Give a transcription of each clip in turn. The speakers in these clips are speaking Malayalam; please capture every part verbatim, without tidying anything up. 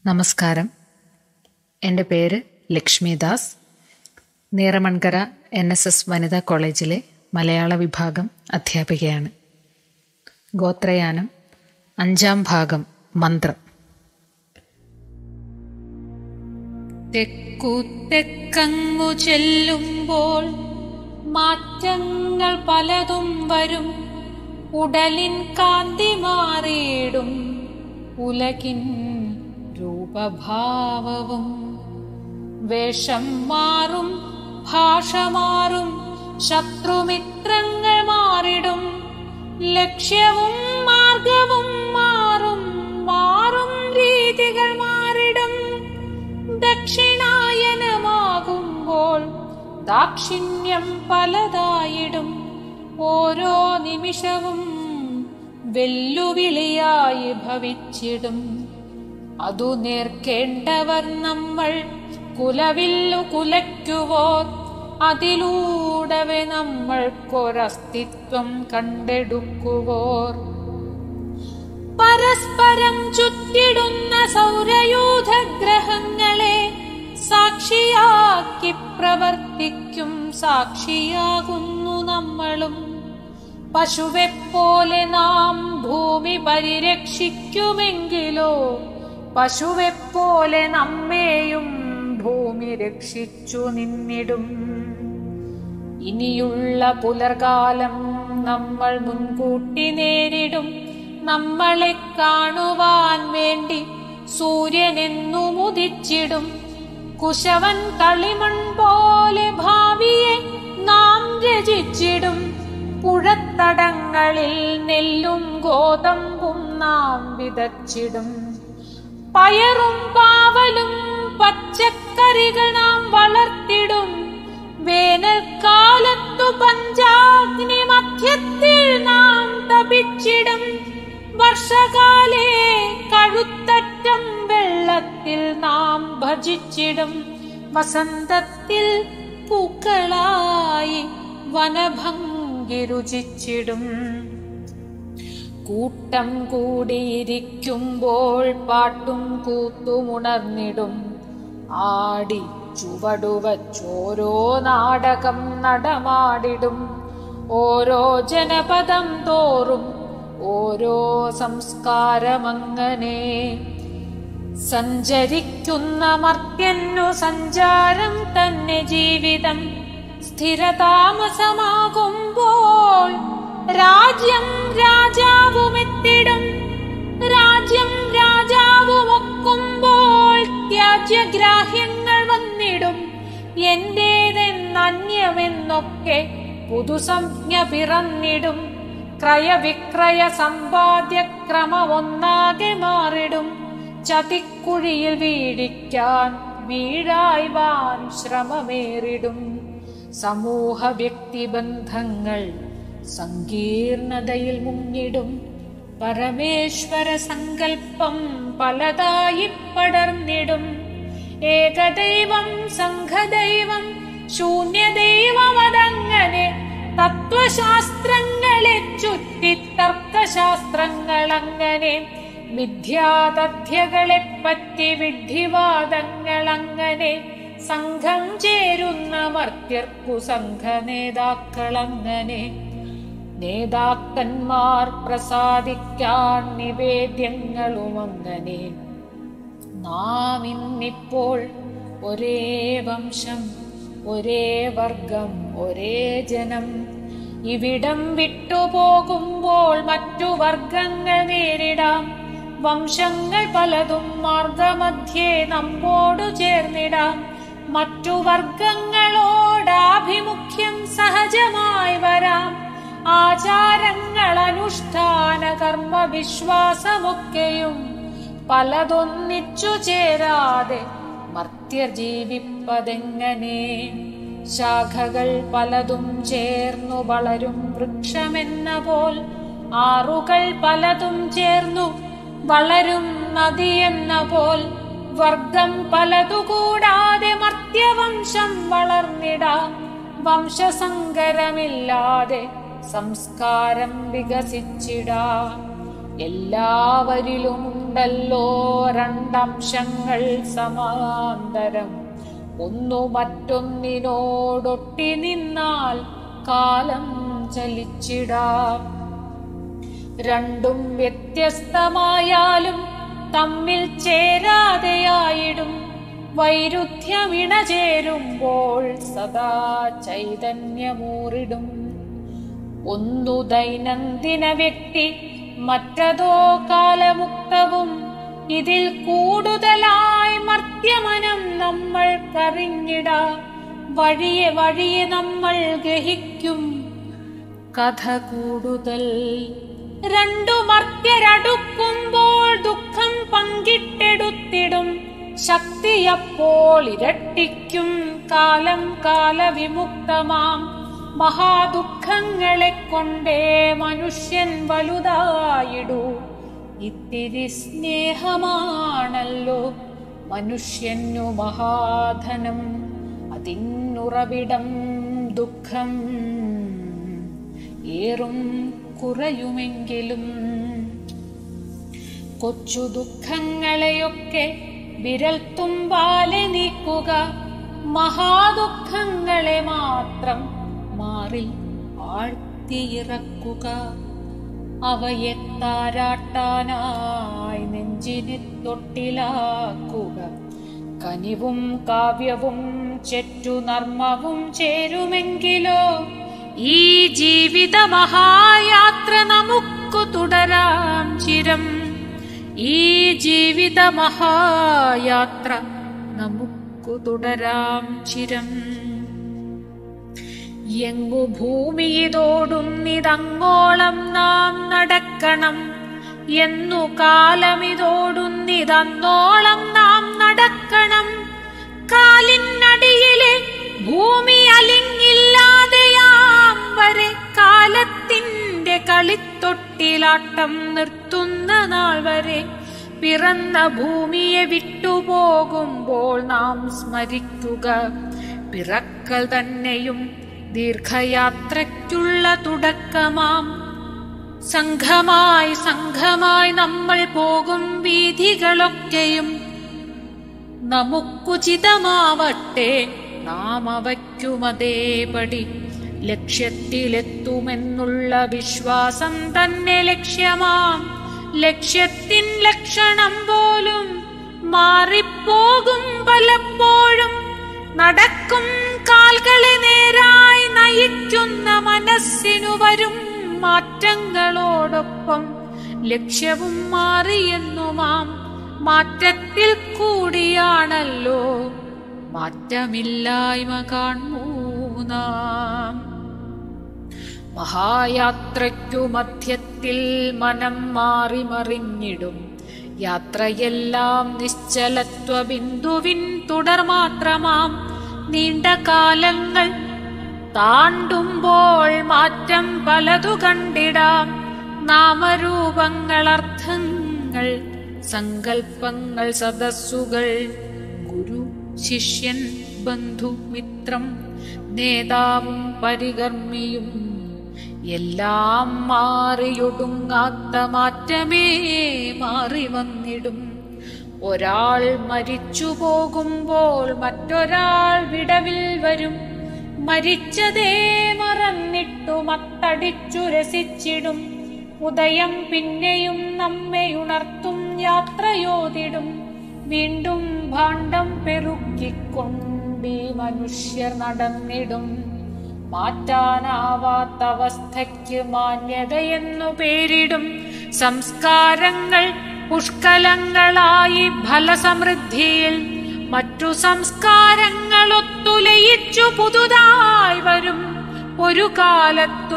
നമസ്കാരം. എൻ്റെ പേര് Lakshmidas. Neeramankara N S S വനിതാ കോളേജിലെ മലയാള വിഭാഗം അധ്യാപികയാണ്. ഗോത്രയാനം അഞ്ചാം ഭാഗം മന്ത്രം. തെക്കു തെക്കങ്ങു ചെല്ലുമ്പോൾ മാറ്റങ്ങൾ പലതും വരും. ഉടലിൻ കാന്തി മാറിയിടും, ഉലകിൻ രൂപഭാവവും. വേഷം മാറും, ഭാഷ മാറും, ശത്രുമിത്രങ്ങൾ മാറിടും. ലക്ഷ്യവും മാർഗവും മാറും, മാറും രീതികൾ മാറിടും. ദക്ഷിണായനമാകുമ്പോൾ ദാക്ഷിണ്യം പലതായിടും. ഓരോ നിമിഷവും വെല്ലുവിളിയായി ഭവിച്ചിടും. അതു നേർക്കേണ്ടവർ നമ്മൾ, കുലവില്ലു കുലയ്ക്കുവോർ. അതിലൂടവെ നമ്മൾക്കൊരസ്തിത്വം കണ്ടെടുക്കുവോർ. പരസ്പരം ചുറ്റിടുന്ന സൗരയൂഥഗ്രഹങ്ങളെ സാക്ഷിയാക്കി പ്രവർത്തിക്കും സാക്ഷിയാകുന്നു നമ്മളും. പശുവെപ്പോലെ നാം ഭൂമി പരിരക്ഷിക്കുമെങ്കിലോ പശുവെപ്പോലെ നമ്മെയും ഭൂമി രക്ഷിച്ചു നിന്നിടും. ഇനിയുള്ള പുലർകാലം നമ്മൾ മുൻകൂട്ടി നേരിടും. നമ്മളെ കാണുവാൻ വേണ്ടി സൂര്യനെന്നും ഉദിച്ചിടും. കുശവൻ കളിമൺ പോലെ ഭാവിയെ നാം രചിച്ചിടും. പുഴത്തടങ്ങളിൽ നെല്ലും ഗോതമ്പും നാം വിതച്ചിടും. പയറും പാവലും പച്ചക്കറികൾ നാം വളർത്തിടും. വേനൽക്കാലത്തു പഞ്ചാഗ്നി മധ്യത്തിൽ നാം തപിച്ചിടും. വർഷകാലേ കഴുത്തറ്റം വെള്ളത്തിൽ നാം ഭജിച്ചിടും. വസന്തത്തിൽ പൂക്കളായി വനഭംഗി രുചിച്ചിടും. കൂട്ടം കൂടിയിരിക്കുമ്പോൾ പാട്ടും കൂത്തുമുണർന്നിടും. ആടി ചുവടുവച്ചോരോ നാടകം നടമാടിടും. ഓരോ ജനപദം തോറും ഓരോ സംസ്കാരമങ്ങനെ. സഞ്ചരിക്കുന്ന മർത്യന്നു സഞ്ചാരം തന്നെ ജീവിതം. സ്ഥിരതാമസമാകുമ്പോൾ രാജ്യം രാജാവുമെത്തിടും. രാജ്യം രാജാവുമൊക്കുമ്പോൾ ത്യാജ്യഗ്രാഹ്യങ്ങൾ വന്നിടും. എന്റേതെന്നന്യമെന്നൊക്കെ പുതുസംജ്ഞ പിറന്നിടും. ക്രയവിക്രയ സമ്പാദ്യക്രമമൊന്നാകെ മാറിടും. ചതിക്കുഴിയിൽ വീഴിക്കാൻ വീഴായ്വാൻ ശ്രമമേറിടും. സമൂഹ വ്യക്തിബന്ധങ്ങൾ സങ്കീർണതയിൽ മുങ്ങിടും. പരമേശ്വര സങ്കല്പം പലതായി പടർന്നിടും. ഏകദൈവം, സംഘദൈവം, ശൂന്യദൈവമതങ്ങനെ. തത്വശാസ്ത്രങ്ങളെ ചുറ്റി തർക്കശാസ്ത്രങ്ങളങ്ങനെ. മിഥ്യാതഥ്യകളെ പറ്റി വിഡ്ഢിവാദങ്ങളങ്ങനെ. സംഘം ചേരുന്ന മർത്യർക്കു സംഘ നേതാക്കളങ്ങനെ. നേതാക്കന്മാർ പ്രസാദിക്കാൻ നിവേദ്യങ്ങളുമങ്ങനെ. നാം ഇന്നിപ്പോൾ ഒരേ വംശം, ഒരേ വർഗം, ഒരേ ജനം. ഇവിടം വിട്ടുപോകുമ്പോൾ മറ്റു വർഗങ്ങൾ നേരിടാം. വംശങ്ങൾ പലതും മാർഗമധ്യേ നമ്മോടു ചേർന്നിടാം. മറ്റു വർഗങ്ങളോടാഭിമുഖ്യം സഹജമായി വരാം. ആചാരങ്ങൾ, അനുഷ്ഠാന, കർമ്മ, വിശ്വാസമൊക്കെയും പലതൊന്നിച്ചു ചേരാതെ മർത്യർ ജീവിപ്പതെങ്ങനെ? ശാഖകൾ പലതും ചേർന്നു വളരും വൃക്ഷമെന്ന പോൽ. ആറുകൾ പലതും ചേർന്നു വളരും നദിയെന്ന പോൽ. വർഗം പലതുകൂടാതെ മർത്യവംശം വളർന്നിടാം. വംശസങ്കരമില്ലാതെ സംസ്കാരം വികസിച്ചിടാം. എല്ലാവരിലുമുണ്ടല്ലോ രണ്ടംശങ്ങൾ സമാന്തരം. ഒന്നു മറ്റൊന്നിനോടൊട്ടി നിന്നാൽ കാലം ചലിച്ചിടാം. രണ്ടും വ്യത്യസ്തമായാലും തമ്മിൽ ചേരാതെയായിടും. വൈരുദ്ധ്യമിണ ചേരുമ്പോൾ സദാ ചൈതന്യമൂറിടും. ഒന്നു ദൈനംദിന വ്യക്തി, മറ്റതോ കാലമുക്തവും. ഇതിൽ കൂടുതലായി മർത്യമനം നമ്മൾക്കറിഞ്ഞിടാം. വഴിയെ വഴിയെ നമ്മൾ ഗ്രഹിക്കും കഥ കൂടുതൽ. രണ്ടു മർത്യരടുക്കുമ്പോൾ ദുഃഖം പങ്കിട്ടെടുത്തിടും. ശക്തിയപ്പോൾ ഇരട്ടിക്കും കാലം കാലവിമുക്തമാം. മഹാദുഃഖങ്ങളെ കൊണ്ടേ മനുഷ്യൻ വലുതായിടൂ. ഇത്തിരി സ്നേഹമാണല്ലോ മനുഷ്യനു മഹാധനം. അതിനുറവിടം ദുഃഖം ഏറും കുറയുമെങ്കിലും. കൊച്ചു ദുഃഖങ്ങളെയൊക്കെ വിരൽ തുമ്പാലെ നീക്കുക. മഹാദുഃഖങ്ങളെ മാത്രം മാറി ആഴ്ത്തിയിറക്കുക. അവയെ താരാട്ടാനായി നെഞ്ചിനെ തൊട്ടിലാക്കുക. കനിവും കാവ്യവും ചെറ്റു നർമ്മവും ചേരുമെങ്കിലോ ഈ ജീവിത മഹായാത്ര നമുക്കു തുടരാം ചിരം. ഈ ജീവിത മഹായാത്ര നമുക്കു തുടരാം ചിരം. എങ്ങു ഭൂമിയിതോടുന്നിതങ്ങോളം നാം നടക്കണം. എന്നു കാലമിതോടുന്നിതന്നോളം നാം നടക്കണം. കാലിനടിയിലെ ഭൂമി അലിങ്ങില്ലാതെയാം വരെ കാലത്തിന്റെ കളിത്തൊട്ടിലാട്ടം നിർത്തുന്ന നാൾ വരെ പിറന്ന ഭൂമിയെ വിട്ടുപോകുമ്പോൾ നാം സ്മരിക്കുക. പിറക്കൽ തന്നെയും ദീർഘയാത്രയ്ക്കുള്ള തുടക്കമാം. സംഘമായി സംഘമായി നമ്മൾ പോകും വീഥികളൊക്കെയും നമുക്കുചിതമാവട്ടെ. നാം അവയ്ക്കുമതേപടി ലക്ഷ്യത്തിലെത്തുമെന്നുള്ള വിശ്വാസം തന്നെ ലക്ഷ്യമാം. ലക്ഷ്യത്തിൻ ലക്ഷണം പോലും മാറിപ്പോകും പലപ്പോഴും. നടക്കും കാൽകളെ നേരായി നയിക്കുന്ന മനസ്സിനു വരും മാറ്റങ്ങളോടൊപ്പം ലക്ഷ്യവും മാറിയെന്നുമാം. മാറ്റത്തിൽ കൂടിയാണല്ലോ മാറ്റമില്ലായ്മ കാണൂ നാം. മഹായാത്രയ്ക്കു മധ്യത്തിൽ മനം മാറി മറിഞ്ഞിടും. യാത്രയെല്ലാം നിശ്ചലത്വ ബിന്ദുവിൻ തുടർ മാത്രമാം. നീണ്ട കാലങ്ങൾ താണ്ടുമ്പോൾ മാറ്റം പലതു കണ്ടിടാം. നാമരൂപങ്ങൾ, അർത്ഥങ്ങൾ, സങ്കൽപ്പങ്ങൾ, സദസ്സുകൾ, ഗുരു ശിഷ്യൻ, ബന്ധു മിത്രം, നേതാവും പരികർമ്മിയും എല്ലാം മാറിയൊടുങ്ങാത്ത മാറ്റമേ മാറി വന്നിടും. ഒരാൾ മരിച്ചു പോകുമ്പോൾ മറ്റൊരാൾ വിടവിൽ വരും. മരിച്ചതേ മറന്നിട്ടു മത്തടിച്ചു രസിച്ചിടും. ഉദയം പിന്നെയും നമ്മെ ഉണർത്തും യാത്രയോതിടും. വീണ്ടും ഭാണ്ഡം പെരുക്കിക്കൊണ്ടീ മനുഷ്യർ നടന്നിടും. മാറ്റാനാവാത്ത അവസ്ഥയ്ക്ക് മാന്യതയെന്നു പേരിടും. സംസ്കാരങ്ങൾ പുഷ്കലങ്ങളായി ഫലസമൃദ്ധിയിൽ മറ്റു സംസ്കാരങ്ങൾ ഒത്തുലയിച്ചു പുതുതായി വരും. ഒരു കാലത്തു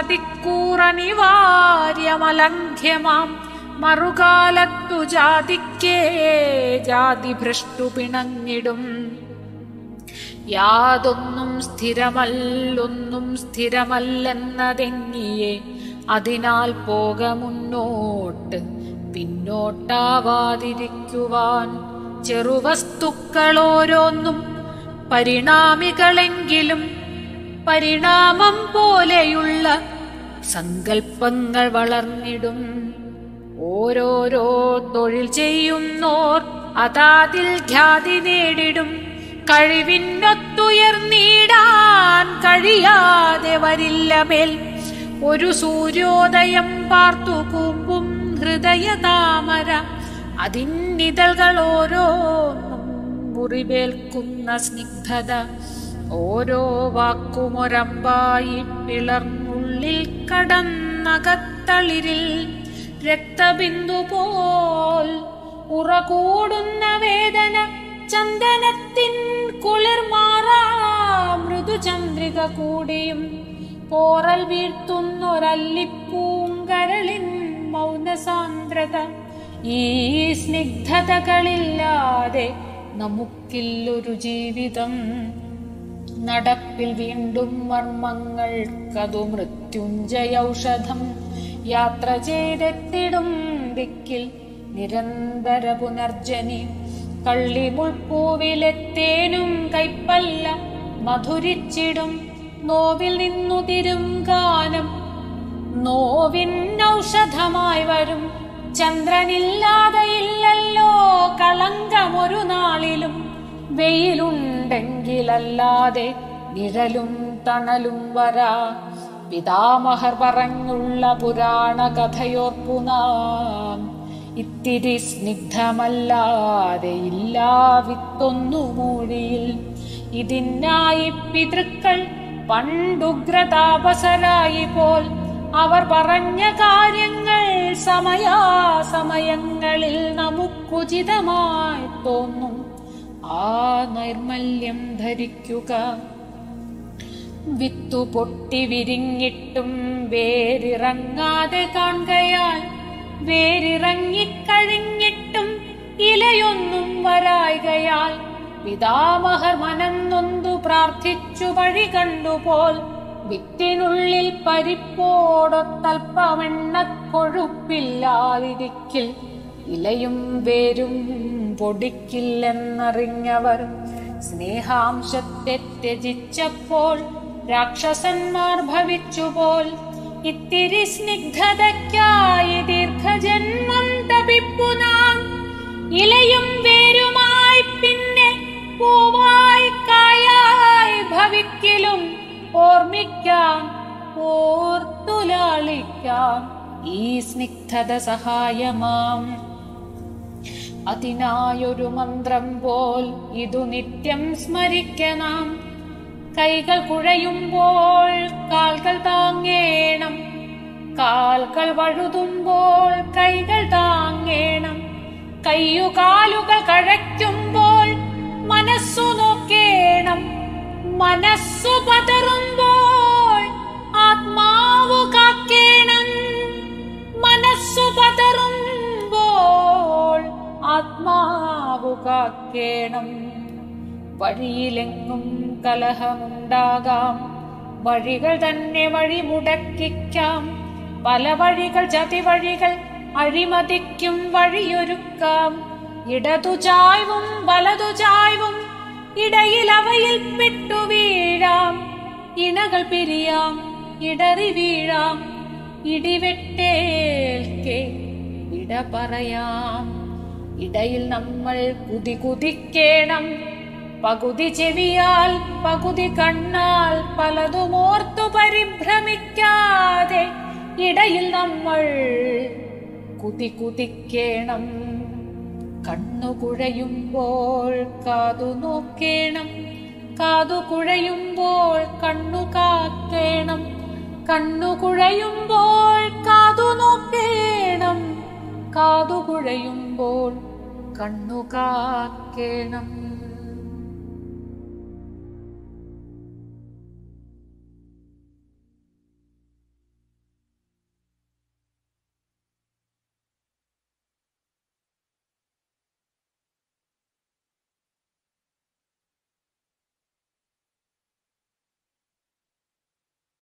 ജാതിക്കൂറനിവാര്യമലംഘ്യമാം. മറുകാലത്തു ജാതിക്കേ ജാതി ഭ്രഷ്ടു പിണങ്ങിടും. യാതൊന്നും സ്ഥിരമല്ലൊന്നും സ്ഥിരമല്ലെന്നതെങ്ങിയേ അതിനാൽ പോക മുന്നോട്ട് പിന്നോട്ടാവാതിരിക്കുവാൻ. ചെറുവസ്തുക്കളോരോന്നും പരിണാമികളെങ്കിലും പരിണാമം പോലെയുള്ള സങ്കൽപ്പങ്ങൾ വളർന്നിടും. ഓരോരോ തൊഴിൽ ചെയ്യുന്നോർ അതാതിൽ ഖ്യാതി നേടിടും. കഴിവിനൊത്തുയർന്നിടാൻ കഴിയാതെ വരില്ല മേൽ. ഒരു സൂര്യോദയം പാർത്തു കൂമ്പും ഹൃദയ താമര, അതിന്നിതൾകൾ ഓരോന്നും മുറിവേൽക്കുന്ന സ്നിഗ്ധത. ഓരോ വാക്കുമൊരമ്പായി പിളർന്നുള്ളിൽ കടന്നകത്തളിരിൽ രക്തബിന്ദു പോൽ ഉറകൂടുന്ന വേദന. ചന്ദനത്തിൻ കുളിർമാറാ മൃദുചന്ദ്രിക കൂടിയും പോറൽ വീഴ്ത്തുന്നൊരല്ലിപ്പൂങ്കരളിൻ മൗനസാന്ദ്രത. ഈ സ്നിഗ്ധതകളില്ലാതെ നമുക്കില്ലൊരു ജീവിതം. നടപ്പിൽ വീണ്ടും മർമ്മങ്ങൾക്കതു മൃത്യുഞ്ജയൗഷധം. യാത്ര ചെയ്തെത്തിടും ദിക്കിൽ നിരന്തര പുനർജനി. കള്ളിമുൾപ്പൂവിലെത്തേനും കൈപ്പല്ല മധുരിച്ചിടും. നോവിൽ നിന്നു തിരും ഗാനം നോവിനൗഷധമായി വരും. ചന്ദ്രനില്ലാതെ ഇല്ലല്ലോ കളങ്കമൊരു നാളിലും. വെയിലുണ്ടെങ്കിലല്ലാതെ നിഴലും തണലും വരാ. പിതാമഹർ പറഞ്ഞുള്ള പുരാണ കഥയോർപ്പു നാം. ഇത്തിരി സ്നിഗ്ധമല്ലാതെ ഇല്ലാ വിത്തൊന്നു മൂഴിയിൽ. ഇതിനായി പിതൃക്കൾ പണ്ടുഗ്രതാപസരായി പോൽ അവർ പറഞ്ഞ കാര്യങ്ങൾ സമയാസമയങ്ങളിൽ നമുക്കുചിതമായി തോന്നും. ആ നൈർമല്യം ധരിക്കുക. വിത്തു പൊട്ടി വിരിഞ്ഞിട്ടും വേരിറങ്ങാതെ കാണുകയാൽ, വേരിറങ്ങിക്കഴിഞ്ഞിട്ടും ഇലയൊന്നും വരായികയാൽ, പിതാമഹർ മനം നൊന്തു പ്രാർത്ഥിച്ചു വഴി കണ്ടുപോൽ. വിത്തിനുള്ളിൽ പരിപ്പോടൊത്തൽപ്പമെണ്ണ കൊഴുപ്പില്ലാതിരിക്കിൽ ഇലയും വേരും പൊടിക്കില്ലെന്നറിഞ്ഞവർ സ്നേഹാംശത്തെ ത്യജിച്ചപ്പോൾ രാക്ഷസന്മാർ ഭവിച്ചുപോൽ. ഇത്തിരി സ്നിഗ്ധതയ്ക്കായി ദീർഘജന്മം തപിപ്പു നാം. ഇലയും വേരുമായി പിന്നെ പൂവായി കായായി ഭവിക്കിലും ഓർമ്മിക്കാം, ഓർത്തുലാളിക്കാം ഈ സ്നിഗ്ധത സഹായമാം. അതിനായൊരു മന്ത്രം പോൽ ഇതു നിത്യം സ്മരിക്കണം. കൈകൾ കുഴയുമ്പോൾ കാൽകൾ താങ്ങേണം, കാൽകൾ വഴുതുമ്പോൾ കൈകൾ താങ്ങേണം. കയ്യുകാലുകൾ കഴയ്ക്കുമ്പോൾ മനസ്സു നോക്കേണം. മനസ്സു പതറുമ്പോൾ ആത്മാവു കാക്കേണം. മനസ്സു പതറുമ്പോൾ ആത്മാവു കാക്കേണം. വഴിയിലെങ്ങും കലഹമുണ്ടാകാം, വഴികൾ തന്നെ വഴി മുടക്കിക്കാം. പല വഴികൾ ചതിവഴികൾ അഴിമതിക്കും വഴിയൊരുക്കാം. ഇടതു ചായ്വും വലതു ചായ്വും ഇടയിൽ അവയിൽ പെട്ടു വീഴാം. ഇണകൾ പിരിയാം, ഇടറി വീഴാം. ഇടിവെട്ടേൽക്കെ ഇട പറയാം. ഇടയിൽ നമ്മൾ കുതി കുതിക്കേണം. പകുതി ചെവിയാൽ പകുതി കണ്ണാൽ പലതുമോർത്തു പരിഭ്രമിക്കാതെ ഇടയിൽ നമ്മൾ കുതി കുതിക്കേണം. കണ്ണു കുഴയുമ്പോൾ കാതു നോക്കേണം. കാതു കുഴയുമ്പോൾ കണ്ണു കാക്കേണം. കണ്ണു കുഴയുമ്പോൾ കാതു നോക്കേണം. കാതു കുഴയുമ്പോൾ കണ്ണു കാക്കേണം.